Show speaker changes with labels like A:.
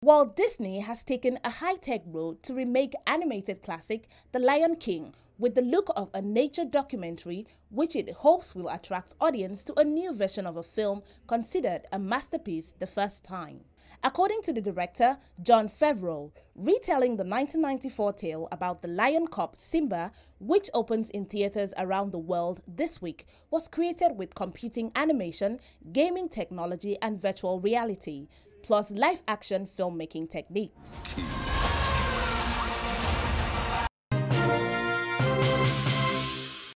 A: Walt Disney has taken a high-tech road to remake animated classic The Lion King with the look of a nature documentary, which it hopes will attract audience to a new version of a film considered a masterpiece the first time. According to the director, Jon Favreau, retelling the 1994 tale about the lion cub Simba, which opens in theaters around the world this week, was created with computing animation, gaming technology and virtual reality, plus live-action filmmaking techniques.